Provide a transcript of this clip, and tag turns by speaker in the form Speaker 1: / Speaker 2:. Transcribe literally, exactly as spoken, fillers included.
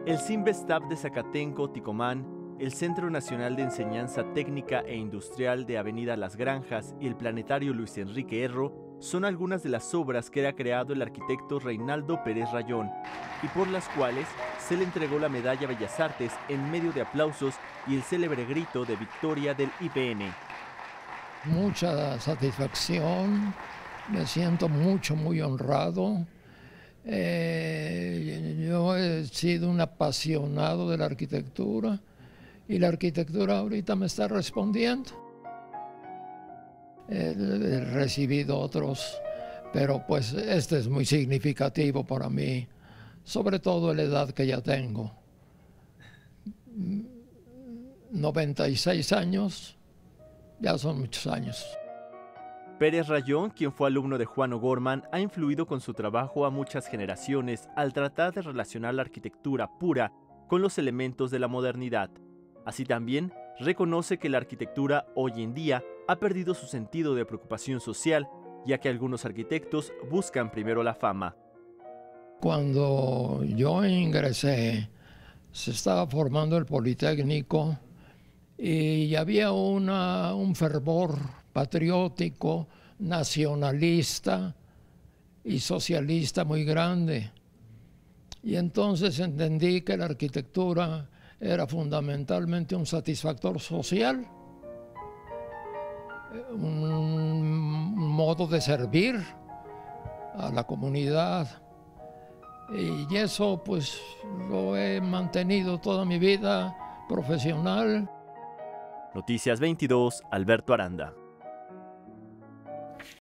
Speaker 1: El CIMBESTAB de Zacatenco, Ticomán, el Centro Nacional de Enseñanza Técnica e Industrial de Avenida Las Granjas y el Planetario Luis Enrique Erro son algunas de las obras que ha creado el arquitecto Reinaldo Pérez Rayón y por las cuales se le entregó la Medalla Bellas Artes en medio de aplausos y el célebre grito de victoria del I P N.
Speaker 2: Mucha satisfacción, me siento mucho, muy honrado. Eh, yo he sido un apasionado de la arquitectura y la arquitectura ahorita me está respondiendo. He, he recibido otros, pero pues este es muy significativo para mí, sobre todo en la edad que ya tengo. noventa y seis años, ya son muchos años.
Speaker 1: Pérez Rayón, quien fue alumno de Juan O'Gorman, ha influido con su trabajo a muchas generaciones al tratar de relacionar la arquitectura pura con los elementos de la modernidad. Así también, reconoce que la arquitectura hoy en día ha perdido su sentido de preocupación social, ya que algunos arquitectos buscan primero la fama.
Speaker 2: Cuando yo ingresé, se estaba formando el Politécnico y había una, un fervor patriótico, nacionalista y socialista muy grande. Y entonces entendí que la arquitectura era fundamentalmente un satisfactor social, un modo de servir a la comunidad. Y eso pues lo he mantenido toda mi vida profesional.
Speaker 1: Noticias veintidós, Alberto Aranda.